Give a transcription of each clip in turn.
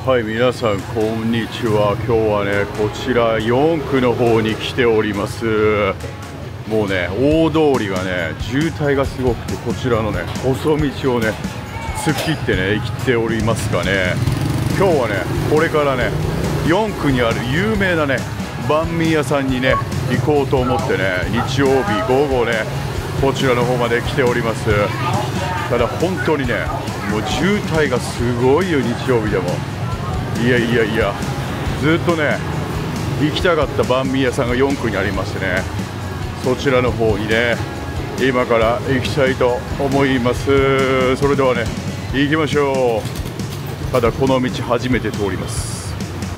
はい、皆さんこんにちは。今日はね、こちら4区の方に来ております。もうね、大通りがね、渋滞がすごくて、こちらのね、細道をね、突っ切ってね、行っておりますがね、今日はね、これからね、4区にある有名なね、バンミー屋さんにね、行こうと思ってね、日曜日午後ね、こちらの方まで来ております。ただ本当にね、もう渋滞がすごいよ、日曜日でも。いや、ずっとね、行きたかったバンミー屋さんが4区にありましてね、そちらの方にね、今から行きたいと思います。それではね、行きましょう。ただこの道初めて通ります。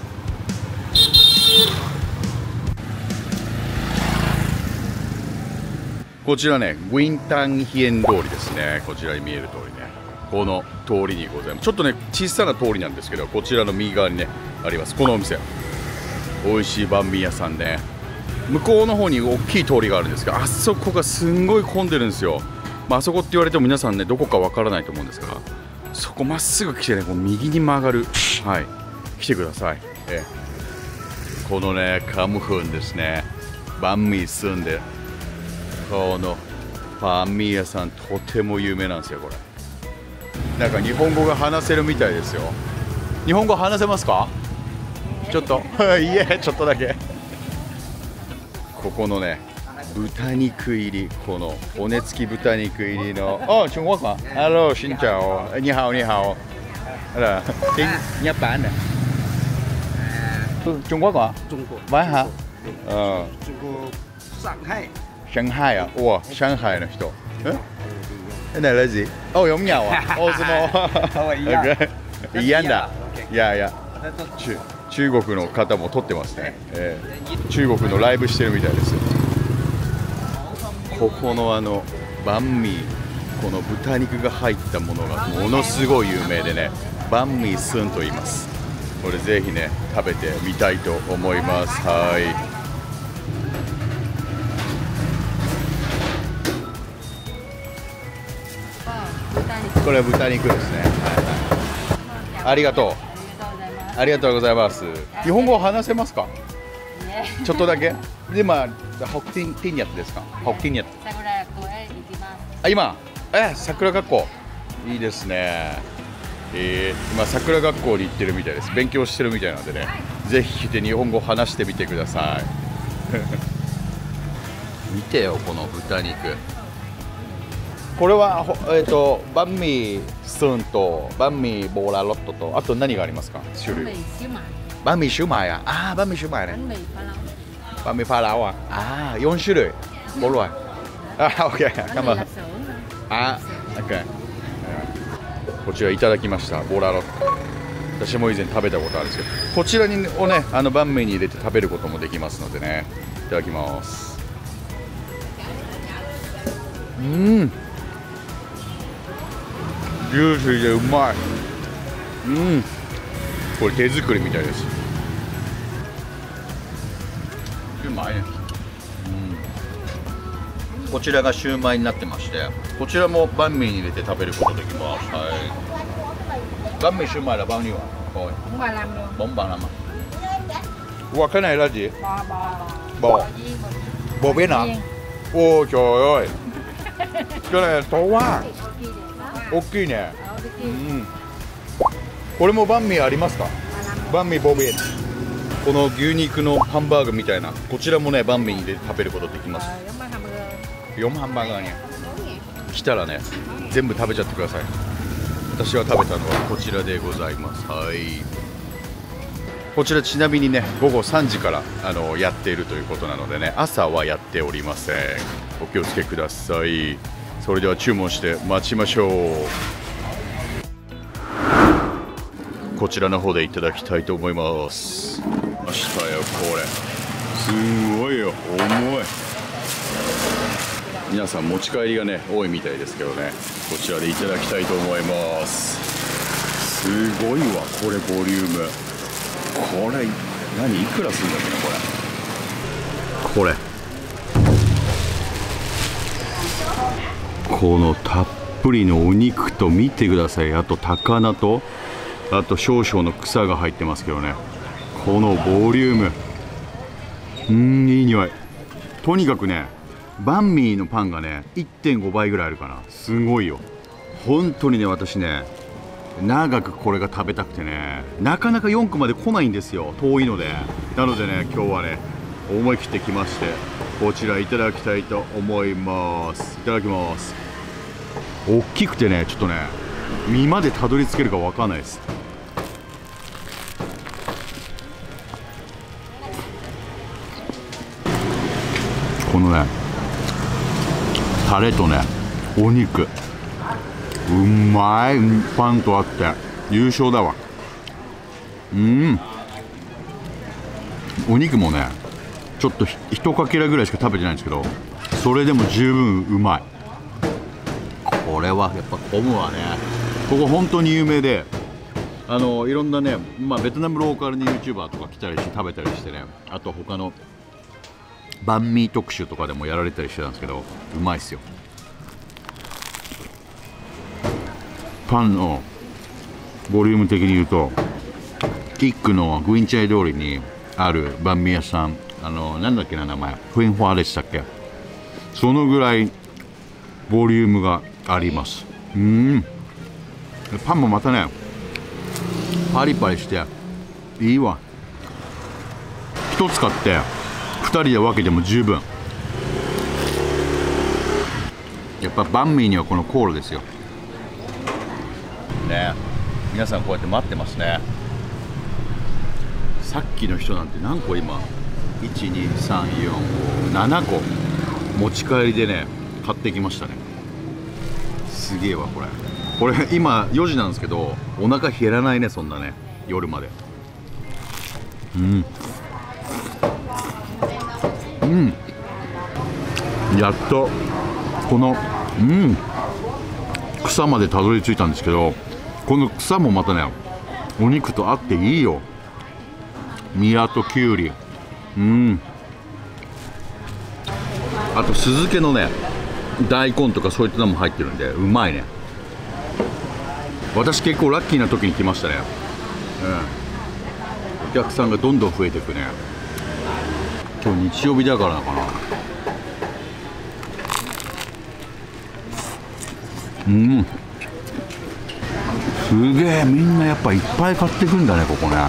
こちらね、ウィンタンヒエン通りですね。こちらに見える通りね、この通りにございます。ちょっとね、小さな通りなんですけど、こちらの右側にね、あります。このお店、美味しいバンミー屋さんね。向こうの方に大きい通りがあるんですが、あそこがすんごい混んでるんですよ。あそこって言われても皆さんね、どこかわからないと思うんですが、そこまっすぐ来てね、こう右に曲がる、はい、来てください。このね、カムフンですね、バンミー住んで、このバンミー屋さんとても有名なんですよ。これなんか日本語が話せるみたいですよ。日本語話せますか？ちょっといえ、ちょっとだけ。ここのね、豚肉入り、この骨付き豚肉入りの、あ、中国か、ハロー、シンチャオ、ニハオニハオ、あら、日本ね。中国か？中国。前は？うん。中国、上海。上海啊，哇，上海の人。哪来着？哦，有鸟啊，哦，什么？一样だ。いや、中国の方も撮ってますね。中国のライブしてるみたいですよ。ここのバンミー、この豚肉が入ったものがものすごい有名でね、バンミースンと言います。これぜひね、食べてみたいと思います。はい。これは豚肉ですね。ありがとう。ありがとうございます。日本語話せますか？ちょっとだけ。で、ホッティンニャットですか？ホッティンニャット。あ、今、桜学校。いいですね。今桜学校に行ってるみたいです。勉強してるみたいなのでね、ぜひ来て日本語話してみてください。見てよ、この豚肉。これはバンミースンとバンミーボーラロットと、あと何がありますか？種類。バンミーシュマイや。バンミーシュマイね。バンミーファラオは。4種類。ボロイ。オッケー。カモン。オッケー。こちらいただきました。ボーラロット。私も以前食べたことあるんですけど、こちらをね、バンミーに入れて食べることもできますのでね。いただきます。ジューシーでうまい。これ手作りみたいです。うまいね。こちらがシューマイになってまして、こちらもバンミーに入れて食べることできます。はい。バンミーシューマイはバンニーは。ボンバラマ。Ủa cái này là gì? Bò. Bò biết hả? Ôi trời ơi. Cái này to quá. 大きいね。これもバンミーありますか？バンミーボビー。この牛肉のハンバーグみたいな、こちらもね、バンミーに入れて食べることできます。4ハンバーガーに来たらね、全部食べちゃってください。私は食べたのはこちらでございます。はい。こちらちなみにね、午後3時からやっているということなのでね、朝はやっておりません。お気をつけください。それでは注文して待ちましょう。こちらの方でいただきたいと思います。ましたよ、これすごいよ、重い。皆さん持ち帰りがね多いみたいですけどね、こちらでいただきたいと思います。すごいわ、これボリューム。これ何、いくらするんだっけな、これ。このたっぷりのお肉と見てください。あと高菜とあと少々の草が入ってますけどね。このボリューム、いい匂い。とにかくね、バンミーのパンがね 1.5 倍ぐらいあるかな。すごいよ本当にね。私ね長くこれが食べたくてね、なかなか4区まで来ないんですよ、遠いので。なのでね、今日はね思い切ってきまして、こちらいただきたいと思います。いただきます。大きくてね、ちょっとね身までたどり着けるかわかんないです。このねタレとねお肉、うまい。パンとあって優勝だわ。お肉もねちょっと一かけらぐらいしか食べてないんですけど、それでも十分うまい。これはやっぱ混むわね。ここ本当に有名で、いろんなね、ベトナムローカルに YouTuber とか来たりして食べたりしてね、あと他のバンミー特集とかでもやられたりしてたんですけど、うまいっすよ。パンのボリューム的に言うと、キックのグインチャイ通りにあるバンミー屋さん、なんだっけな名前、フェンファーでしたっけ、そのぐらいボリュームがあります。パンもまたねパリパリしていいわ。1つ買って2人で分けても十分。やっぱバンミーにはこのコールですよね。皆さんこうやって待ってますね。さっきの人なんて何個今、12345 7個持ち帰りでね買ってきましたね。すげえわこれ。これ今4時なんですけど、お腹減らないね、そんなね夜まで。やっとこの草までたどり着いたんですけど、この草もまたねお肉と合っていいよ。ニラとキュウリ、あと酢漬けのね大根とかそういったのも入ってるんでうまいね。私結構ラッキーな時に来ましたね。お客さんがどんどん増えていくね。今日日曜日だからかな。すげえ、みんなやっぱいっぱい買ってくんだね、ここね。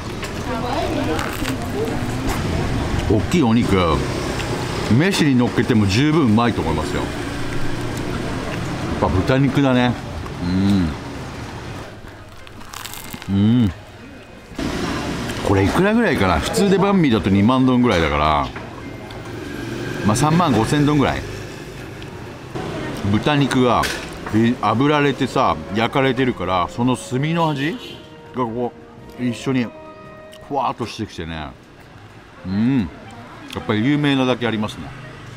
大きいお肉飯に乗っけても十分うまいと思いますよ。やっぱ豚肉だね。これいくらぐらいかな。普通でバンミーだと2万ドンぐらいだから、3万5千ドンぐらい。豚肉が炙られてさ焼かれてるから、その炭の味がこう一緒にふわっとしてきてね。やっぱり有名なだけありますね。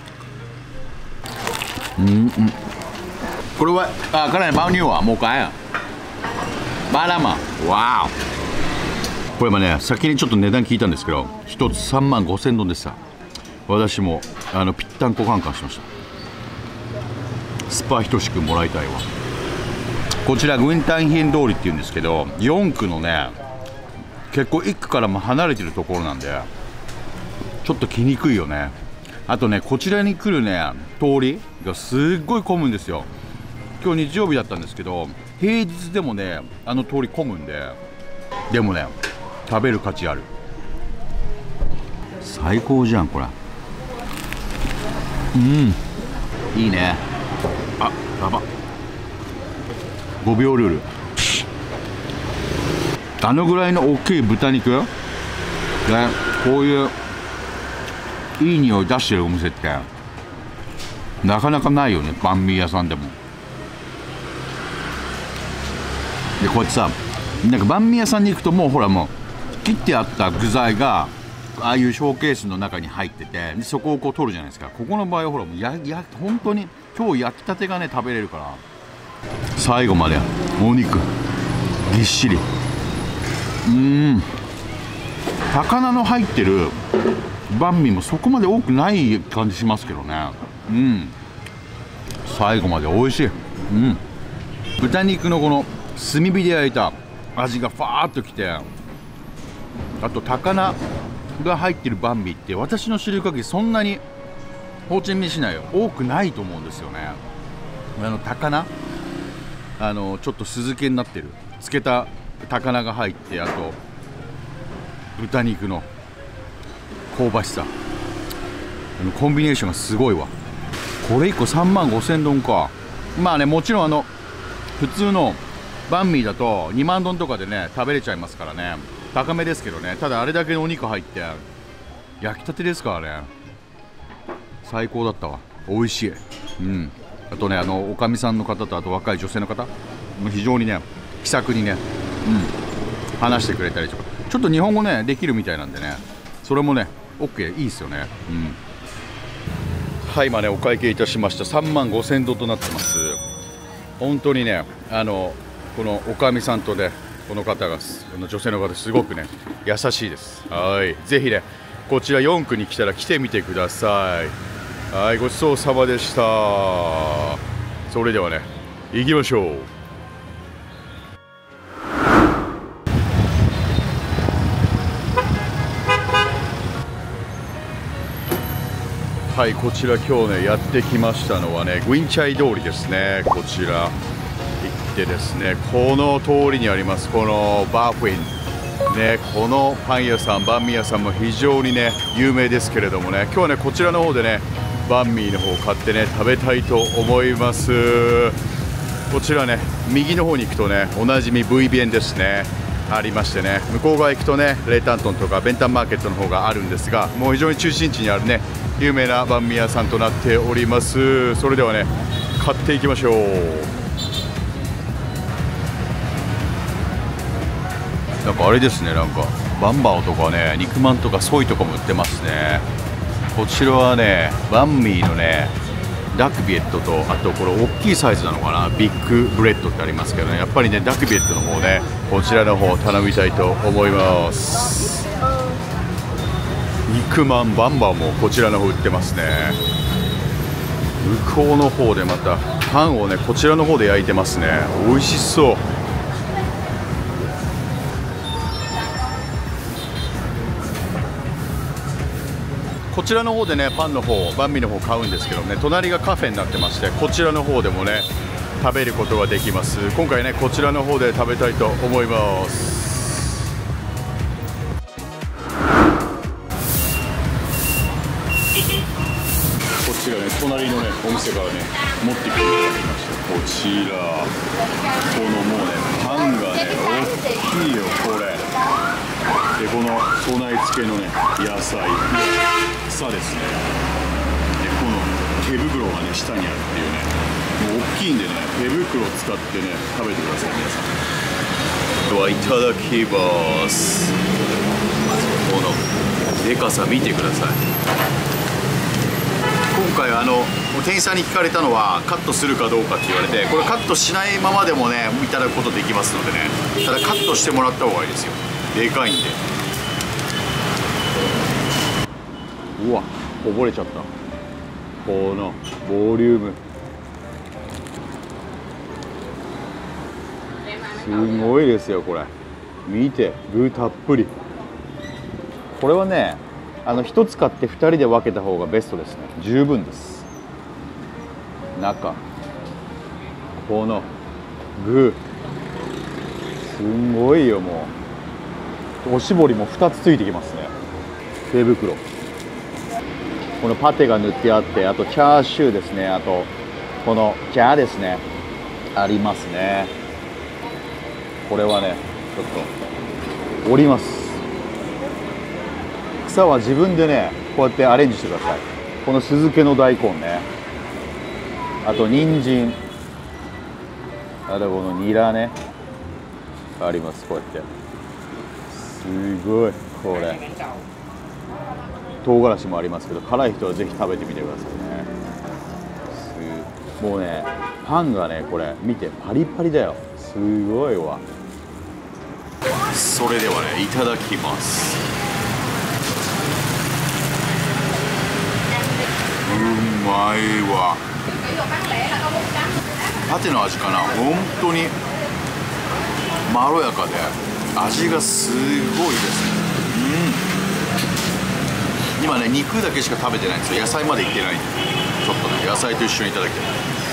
これはkarena bao nhiêu ạ? Một cái à? 35à? Wow。これもね先にちょっと値段聞いたんですけど、1つ3万5千ドンでした。私もぴったんこカンカンしました。スパ等しくもらいたいわ。こちらグインタンヒエン通りっていうんですけど、4区のね結構1区からも離れてるところなんでちょっと来にくいよね。あとねこちらに来るね通りがすっごい混むんですよ。今日日曜日だったんですけど、平日でもね通り混むんで、でもね食べる価値ある。最高じゃんこれ。いいね。やば5秒ルール。ぐらいの大きい豚肉でこういういい匂い出してるお店ってなかなかないよね、バンミー屋さんでも。でこうやってさ、なんかバンミー屋さんに行くともうほらもう切ってあった具材がああいうショーケースの中に入ってて、でそこをこう取るじゃないですか。ここの場合はほらもう本当に今日焼きたてがね食べれるから、最後までお肉ぎっしり。魚の入ってるバンミーもそこまで多くない感じしますけどね。最後まで美味しい。豚肉のこの炭火で焼いた味がファーっときて、あと高菜が入ってるバンミーって私の知る限りそんなにホーチミン市内多くないと思うんですよね。高菜、ちょっと酢漬けになってる漬けた高菜が入って、あと豚肉の香ばしさ、コンビネーションがすごいわ。これ1個3万5千ドンか。まあね、もちろん普通のバンミーだと2万ドンとかでね食べれちゃいますからね、高めですけどね。ただあれだけのお肉入って焼きたてですからね、最高だったわ。美味しい。あとね、おかみさんの方と、あと若い女性の方も非常にね気さくにね、話してくれたりとか、ちょっと日本語ねできるみたいなんでね、それもね OK、 いいですよね。はい、今ねお会計いたしました。3万5千ドンとなってます。本当にね、このおかみさんとね、この方が、この女性の方すごくね優しいです。はい、ぜひねこちら4区に来たら来てみてください。はい、ごちそうさまでした。それではね行きましょう。はい、こちら今日ねやってきましたのはねグインチャイ通りですね。こちら行ってですね、この通りにありますこのバーフィンね、このパン屋さん、バンミー屋さんも非常にね有名ですけれどもね、今日はねこちらの方でねバンミーの方を買ってね食べたいと思います。こちらね右の方に行くとねおなじみ V ビエンですねありましてね、向こう側行くとねレイタントンとかベンタンマーケットの方があるんですが、もう非常に中心地にあるね有名なバンミー屋さんとなっております。それではね買っていきましょう。なんかあれですね、なんかバンバオとかね肉まんとかソイとかも売ってますね。こちらはねバンミーのねダックビエットと、あとこれ大きいサイズなのかな、ビッグブレッドってありますけどね、やっぱりねダックビエットの方ねこちらの方頼みたいと思います。肉まんバンバオもこちらの方売ってますね。向こうの方でまたパンをねこちらの方で焼いてますね。美味しそう。こちらの方でねパンの方、バンミーの方買うんですけどね、隣がカフェになってまして、こちらの方でもね食べることができます。今回ねこちらの方で食べたいと思います。こちらね隣のねお店からね持ってきていただきました。こちらこのもうねパンがね大きいよこれで、この備え付けのね野菜草ですね。でこの手袋がね下にあるっていうね、もう大きいんでね手袋を使ってね食べてください皆さん。ではいただきます。まずこのでかさ見てください。今回店員さんに聞かれたのはカットするかどうかって言われて、これカットしないままでもねいただくことできますのでね、ただカットしてもらった方がいいですよ、でかいんで。うわこぼれちゃった。このボリュームすごいですよこれ。見て具たっぷり。これはね1つ買って2人で分けた方がベストですね。十分です。中この具すごいよ。もうおしぼりも2つついてきますね。手袋、このパテが塗ってあって、あとチャーシューですね、あとこのジャーですねありますね。これはねちょっと折ります。草は自分でねこうやってアレンジしてください。この酢漬けの大根ね、あと人参、あとこのニラねあります。こうやってすごい。これ唐辛子もありますけど、辛い人はぜひ食べてみてくださいね。もうねパンがねこれ見てパリパリだよ。すごいわ。それではねいただきます。うまいわ。パテの味かな。本当にまろやかで味がすごいですね。今ね肉だけしか食べてないんですよ。野菜までいってないんで、ちょっとね野菜と一緒にいただきたい。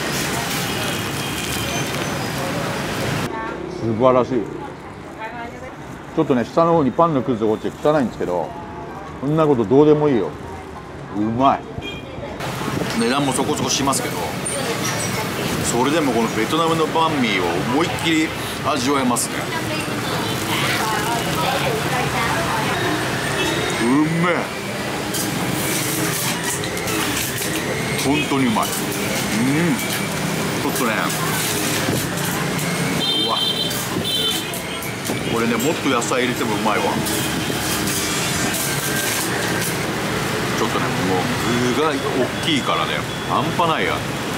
素晴らしい。ちょっとね下の方にパンのくずが落ちて汚いんですけど、そんなことどうでもいいよ。うまい。値段もそこそこしますけど、それでもこのベトナムのバンミーを思いっきり味わえますね。うめえ。本当にうまい。ちょっとね、うわ、これねもっと野菜入れてもうまいわ。ちょっとねもう具が大きいからね半端ないや。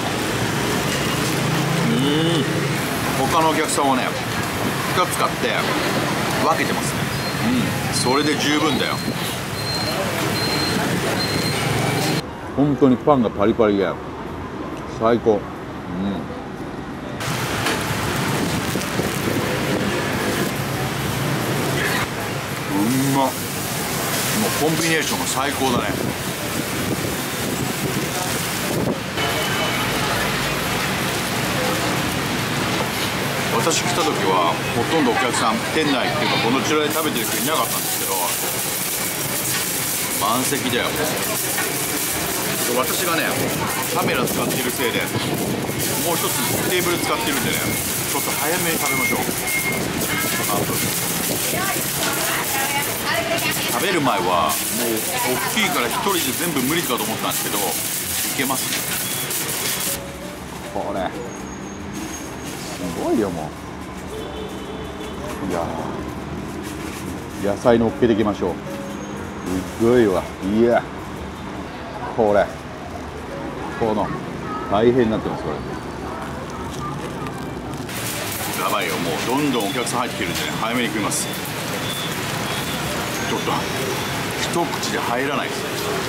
他のお客さんはね2つ買って分けてますね。それで十分だよ。本当にパンがパリパリで最高。うまっ。もうコンビネーションが最高だね。私来た時はほとんどお客さん店内っていうかこのチュラで食べてる人いなかったんですけど、満席だよ。私がねカメラ使ってるせいでもう一つテーブル使ってるんでね、ちょっと早めに食べましょう。食べる前はもう大きいから一人で全部無理かと思ったんですけど、いけますね。これすごいよ。もういや野菜のっけていきましょう。すごいわ。いやこれこの大変になってます。これやばいよ。もうどんどんお客さん入ってきてるんでね、早めに食います。ちょっと一口で入らないですね。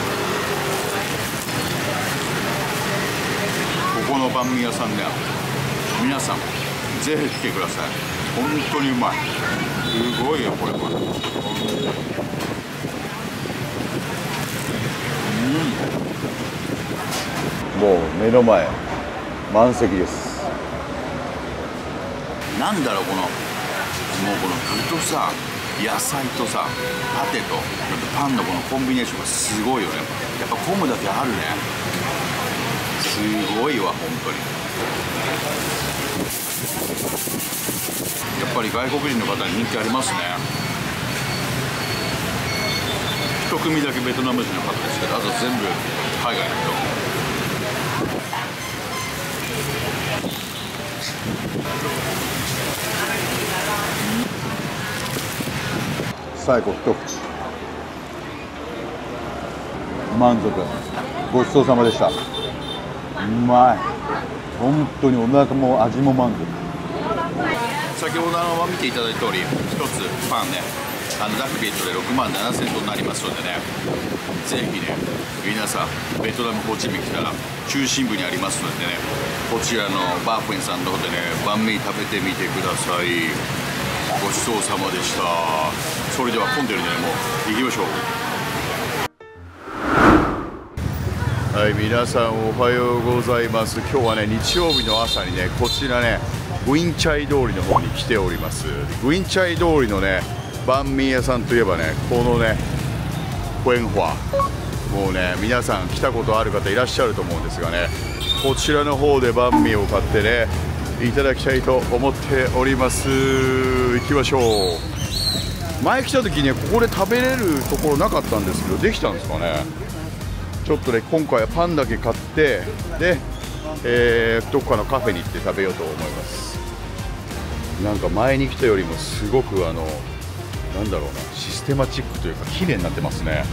ここのバンミー屋さんね、皆さんぜひ来てください。本当にうまい。すごいよこれ。もう目の前満席です。なんだろうこの具とさ野菜とさパテとパンのこのコンビネーションがすごいよね。やっぱ混むだけあるね。すごいわ本当に。やっぱり外国人の方に人気ありますね。一組だけベトナム人の方ですけど、あと全部海外の人。最後一口満足。ごちそうさまでした。うまい。本当にお腹も味も満足。先ほど見ていただいた通り、一つパンねダクビットで6万7000となりますのでね、ぜひね皆さんベトナムホーチミン来たら中心部にありますのでね、こちらのバーフェンさんの方でねバンミー食べてみてください。ごちそうさまでした。それでは混んでるんでね、もう行きましょう。はい、皆さんおはようございます。今日はね日曜日の朝にねこちらねグインチャイ通りの方に来ております。グインチャイ通りのねバンミー屋さんといえばねこのねクエンファ、もうね皆さん来たことある方いらっしゃると思うんですがね、こちらの方でバンミーを買ってねいただきたいと思っております。行きましょう。前来た時ねここで食べれるところなかったんですけど、できたんですかね。ちょっとね今回はパンだけ買ってで、どこかのカフェに行って食べようと思います。なんか前に来たよりもすごくなんだろうな、システマチックというか綺麗になってますね。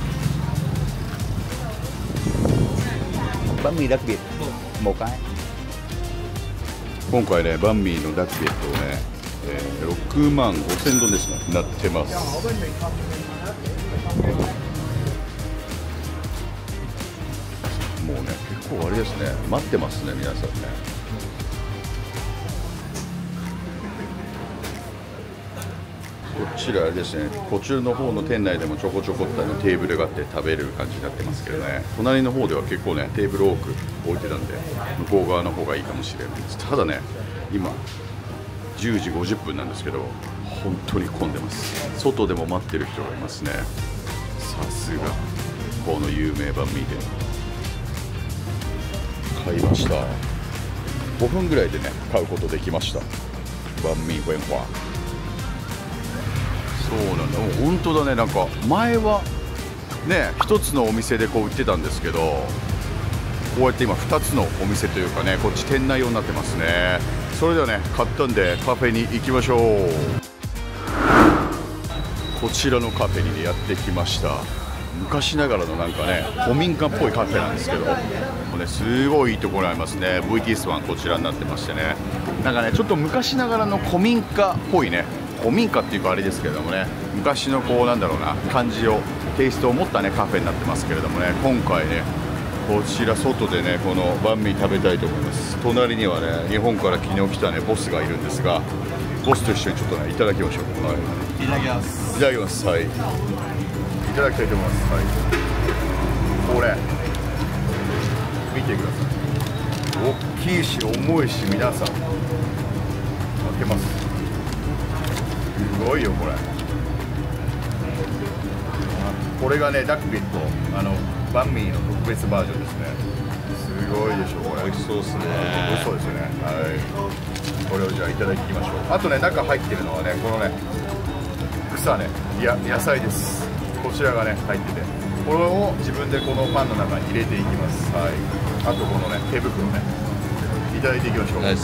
バンミーラクビットもうかい。今回ねバンミーのダクビットをね、6万5000ドンですねなってます。もうね結構あれですね、待ってますね皆さんね。 ちらですね、こちらの方の店内でもちょこちょこっとテーブルがあって食べれる感じになってますけどね、隣の方では結構ねテーブル多く置いてたんで向こう側の方がいいかもしれないです。ただね、今10時50分なんですけど本当に混んでます。外でも待ってる人がいますね。さすがこの有名バンミー店買いました。5分ぐらいでね買うことできました。バンミーフェンファー。そうなんだ、もう本当だね。なんか前はね一つのお店でこう売ってたんですけど、こうやって今2つのお店というかね、こっち店内用になってますね。それではね買ったんでカフェに行きましょう。こちらのカフェに、ね、やってきました。昔ながらのなんかね古民家っぽいカフェなんですけど、もうねすごいいいところありますね。 VT1 こちらになってましてね、なんかねちょっと昔ながらの古民家っぽいね、古民家っていうかあれですけれどもね、昔のこうなんだろうな感じをテイストを持ったねカフェになってますけれどもね、今回ねこちら外でねこのバンミー食べたいと思います。隣にはね日本から昨日来たねボスがいるんですが、ボスと一緒にちょっとねいただきましょう。はい、 いただきます。 いただきます。はい、いただきたいと思います。はい、これ見てください。大きいし重いし、皆さん開けます。すごいよこれ。これがねダックビットバンミーの特別バージョンですね。すごいでしょこれ。美味しそうですね。美味しそうですよね。はい、これをじゃあいただきましょう。あとね中入ってるのはねこのね草ね、いや野菜です。こちらがね入ってて、これを自分でこのパンの中に入れていきます。はい、あとこのね手袋ねいただいていきましょう。はい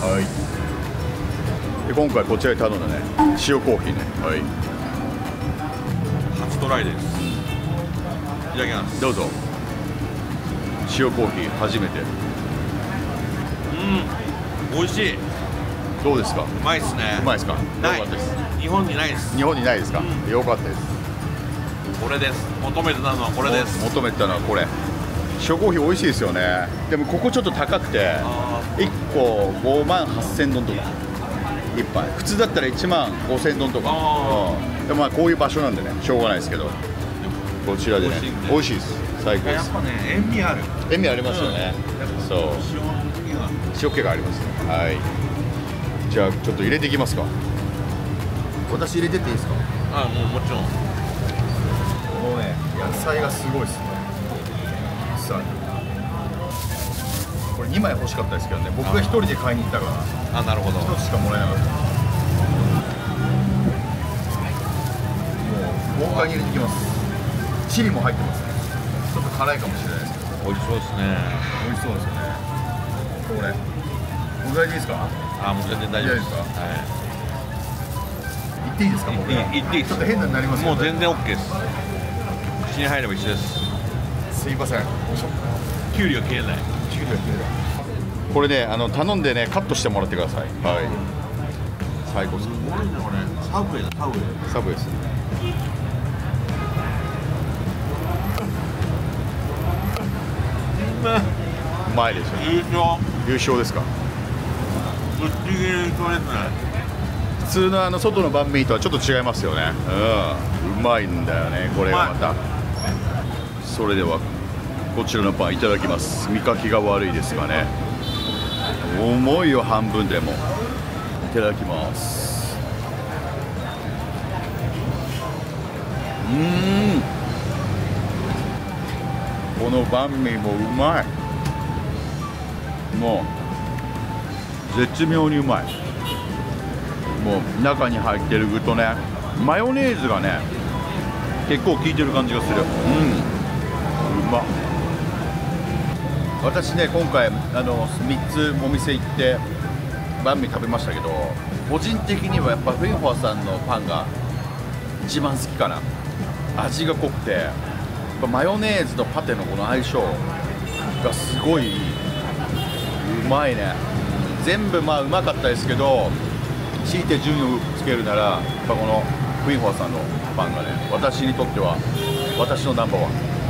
、で今回こちらで頼んだね塩コーヒーね。はい、 初トライです。いただきます。 どうぞ。塩コーヒー初めて。 美味しい。 どうですか。 うまいですね。 うまいですか。 ない。 よかったです。 日本にないです。 日本にないですか。よかったです。 これです。求めてたのはこれです。 求めてたのはこれ。塩コーヒー美味しいですよね。でもここちょっと高くて1個5万8000ドンとか1杯、普通だったら1万5000ドンとか、でもまあこういう場所なんでねしょうがないですけど、こちらでね美味しいです。最高です。 やっぱね塩味ある。 塩味ありますよね。そう、塩気がありますね。はい、じゃあちょっと入れていきますか。私入れてっていいですか。 あ、もちろん。 もうね野菜がすごいですね。さあこれ2枚欲しかったですけどね、僕が1人で買いに行ったからあ、なるほど。 1つしかもらえなかった。もう豪快に入れていきます。チリも入ってますね。ちょっと辛いかもしれないですけど美味しそうですね。 美味しそうですよね。これおぐらいでいいですか。 あ、もう全然大丈夫です。 いいですか。 は言っていいですか。僕い。言っていいです。 ちょっと変になりますけどもう全然 OK です。口に入れば一緒です。 すいません。 キュウリが消えない。 これね頼んでねカットしてもらってください。はい、最高です。 サブウェイだ。サブウェイ。 サブです。うまいでしょ。 優勝。 優勝ですか。 ぶっちぎり優勝ですね。 普通の外のバンミーとはちょっと違いますよね。うまいんだよねこれがまた。それではこちらのパンいただきます。見かけが悪いですがね、重いよ半分でも。いただきます。このバンミーもうまい。もう絶妙にうまい。もう中に入ってる具とねマヨネーズがね結構効いてる感じがする。うまっ。私ね今回3つお店行ってバンミー食べましたけど、個人的にはやっぱフィンファーさんのパンが一番好きかな。味が濃くてやっぱマヨネーズとパテのこの相性がすごいいい。うまいね。全部まあうまかったですけど、強いて順位をつけるならやっぱこのフィンファーさんのパンがね私にとっては私のナンバーワン。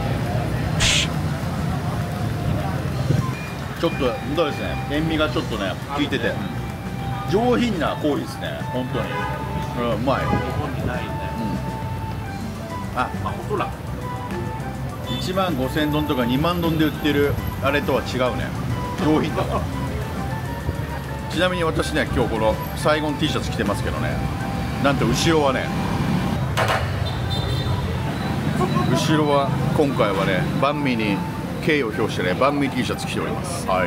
ちょっとどうですね、塩味がちょっとね効いてて上品なコーヒーですね本当に。 うまい。 日本にないね。 あ、 まあ本当だ。 1万5000ドンとか2万ドンで売ってるあれとは違うね。上品だから。ちなみに私ね、今日このサイゴン T シャツ着てますけどね、なんと後ろはね、後ろは今回はね、バンミーに敬意を表してね、バンミー T シャツ着ております。はい。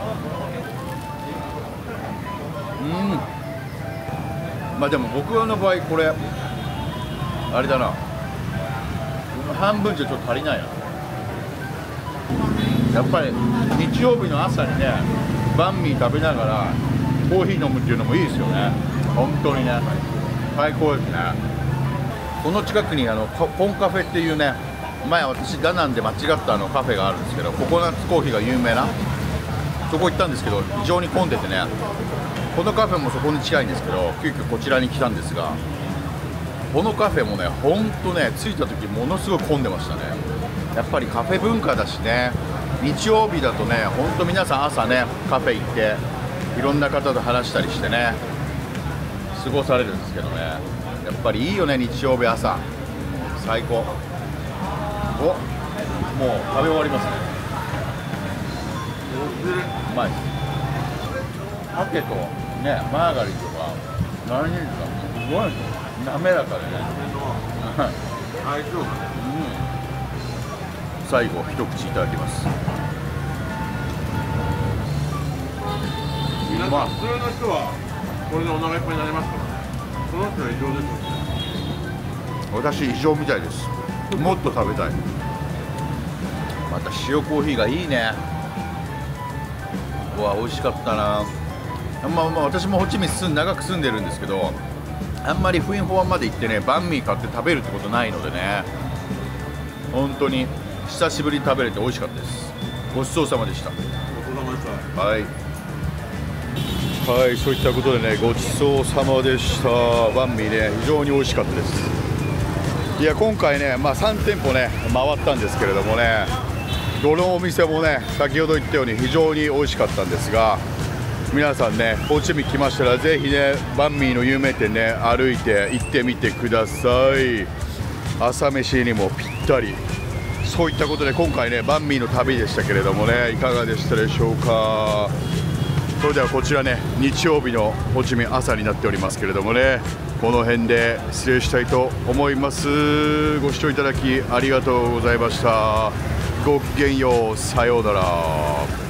まあでも僕の場合これあれだな、半分じゃちょっと足りないな。やっぱり日曜日の朝にね、バンミー食べながらコーヒー飲むっていうのもいいですよね。本当にね、最高ですね。この近くにポンカフェっていうね、前私ダナンで間違ったカフェがあるんですけど、ココナッツコーヒーが有名なそこ行ったんですけど、非常に混んでてね、このカフェもそこに近いんですけど、急遽こちらに来たんですが、このカフェもね、ほんとね、着いた時ものすごい混んでましたね。やっぱりカフェ文化だしね、日曜日だとね、ほんと皆さん朝ね、カフェ行っていろんな方と話したりしてね、過ごされるんですけどね、やっぱりいいよね、日曜日朝、最高。お、もう食べ終わりますね。うまいです。パテとね、マーガリンとか何人かすごい滑らかでね。 相性がね。 最後一口いただきます。 皆さん普通の人はこれでお腹いっぱいになりますからね。その人は異常ですよね。 私異常みたいです。もっと食べたい。また塩コーヒーがいいね。うわ、美味しかったな。まあ私もホチミン長く住んでるんですけど、あんまりフインホアンまで行ってね、バンミー買って食べるってことないのでね、本当に久しぶりに食べれて美味しかったです。ごちそうさまでした。 ごちそうさまでした。 はいはい、そういったことでね、ごちそうさまでした。バンミーね、非常に美味しかったです。いや、今回ね、3店舗ね回ったんですけれどもね、どのお店もね、先ほど言ったように非常に美味しかったんですが、皆さんね、ホチミン来ましたらぜひね、バンミーの有名店ね、歩いて行ってみてください。朝飯にもぴったり。そういったことで今回ね、バンミーの旅でしたけれどもね、いかがでしたでしょうか。それではこちらね、日曜日のホチミン朝になっておりますけれどもね、この辺で失礼したいと思います。ご視聴いただきありがとうございました。ごきげんよう、さようなら。